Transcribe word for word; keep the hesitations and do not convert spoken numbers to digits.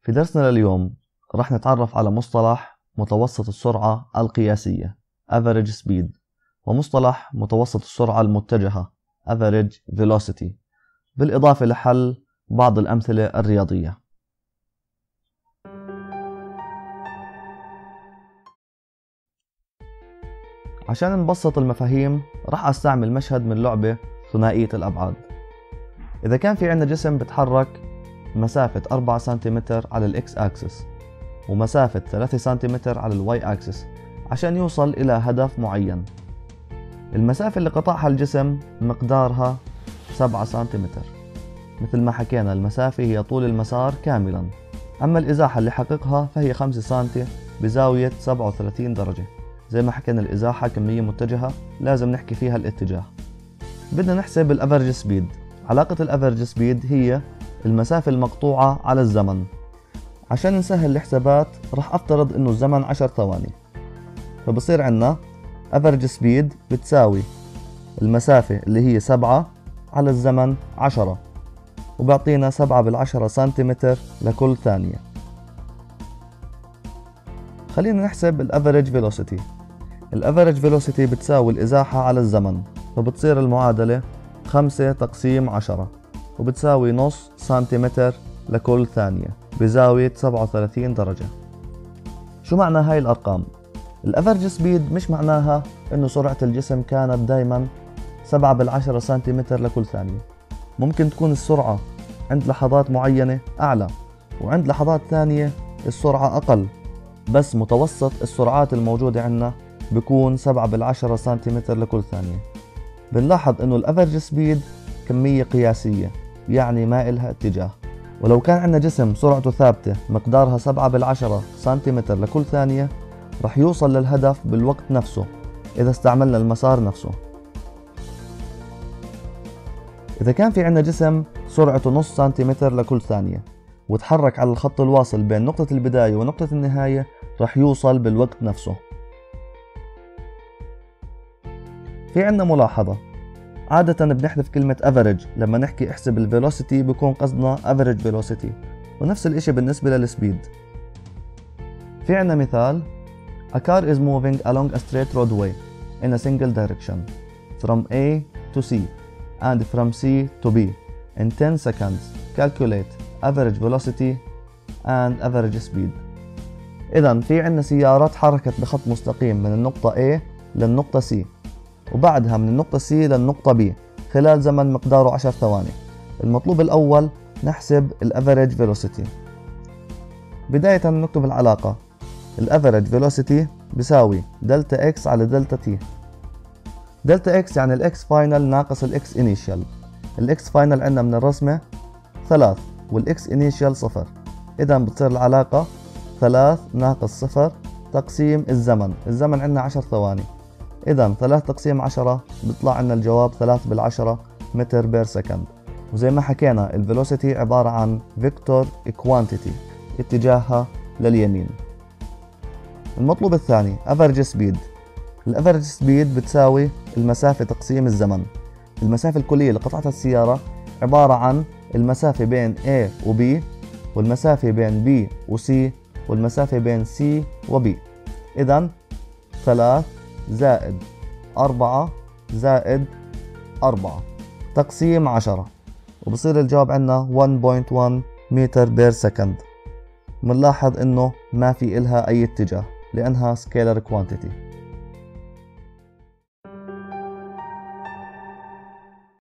في درسنا لليوم رح نتعرف على مصطلح متوسط السرعة القياسية Average Speed ومصطلح متوسط السرعة المتجهة Average Velocity، بالإضافة لحل بعض الأمثلة الرياضية. عشان نبسط المفاهيم رح أستعمل مشهد من لعبة ثنائية الأبعاد. إذا كان في عندنا جسم بتحرك مسافة أربعة سنتيمتر على الإكس أكسس ومسافة ثلاثة سنتيمتر على الواي أكسس عشان يوصل إلى هدف معين، المسافة اللي قطعها الجسم مقدارها سبعة سنتيمتر. مثل ما حكينا المسافة هي طول المسار كاملا، أما الإزاحة اللي حققها فهي خمسة سنتي بزاوية سبعة وثلاثين درجة. زي ما حكينا الإزاحة كمية متجهة لازم نحكي فيها الاتجاه. بدنا نحسب الأفرج سبيد. علاقة الأفرج سبيد هي المسافة المقطوعة على الزمن. عشان نسهل الحسابات رح أفترض إنه الزمن عشر ثواني، فبصير عنا أفرج سبيد بتساوي المسافة اللي هي سبعة على الزمن عشرة، وبعطينا سبعة بالعشرة سنتيمتر لكل ثانية. خلينا نحسب الأفرج فيلوسيتي. الأفرج فيلوسيتي بتساوي الإزاحة على الزمن، فبتصير المعادلة خمسة تقسيم عشرة وبتساوي نص سنتيمتر لكل ثانية بزاوية سبعة وثلاثين درجة. شو معنى هاي الأرقام؟ الأفرج سبيد مش معناها إنه سرعة الجسم كانت دايما سبعة بالعشرة سنتيمتر لكل ثانية. ممكن تكون السرعة عند لحظات معينة أعلى وعند لحظات ثانية السرعة أقل، بس متوسط السرعات الموجودة عندنا بيكون سبعة بالعشرة سنتيمتر لكل ثانية. بنلاحظ إنه الأفرج سبيد كمية قياسية، يعني ما إلها اتجاه. ولو كان عندنا جسم سرعته ثابتة مقدارها سبعة بالعشرة سنتيمتر لكل ثانية رح يوصل للهدف بالوقت نفسه إذا استعملنا المسار نفسه. إذا كان في عندنا جسم سرعته نص سنتيمتر لكل ثانية وتحرك على الخط الواصل بين نقطة البداية ونقطة النهاية رح يوصل بالوقت نفسه. في عندنا ملاحظة، عادة بنحذف كلمة average لما نحكي احسب الفيلوسيتي، بيكون قصدنا average velocity، ونفس الاشي بالنسبة للسبيد. في عندنا مثال: A car is moving along a straight roadway in a single direction from A to C and from C to B in ten seconds. Calculate average velocity and average speed. إذا في عندنا سيارة تحركت بخط مستقيم من النقطة A للنقطة C وبعدها من النقطة C للنقطة B خلال زمن مقداره عشر ثواني. المطلوب الأول نحسب الأفريج فيلوسيتي. بداية نكتب العلاقة. الأفريج فيلوسيتي بيساوي دلتا إكس على دلتا تي. دلتا إكس يعني الإكس فاينل ناقص الإكس إنيشيال. الإكس فاينل عندنا من الرسمة ثلاث والإكس إنيشيال صفر، إذا بتصير العلاقة ثلاث ناقص صفر تقسيم الزمن. الزمن عندنا عشر ثواني، إذا ثلاث تقسيم عشرة بيطلع عنا الجواب ثلاث بالعشرة متر بير سكند. وزي ما حكينا الفيلوسيتي عبارة عن فيكتور كوانتيتي، اتجاهها لليمين. المطلوب الثاني افرج سبيد. الافرج سبيد بتساوي المسافة تقسيم الزمن. المسافة الكلية لقطعة السيارة عبارة عن المسافة بين A و B والمسافة بين B و C والمسافة بين C و B. إذا ثلاث زائد أربعة زائد أربعة تقسيم عشرة، وبصير الجواب عندنا واحد فاصلة واحد متر بير سكند. منلاحظ إنه ما في إلها أي اتجاه لأنها سكيلر كوانتيتي.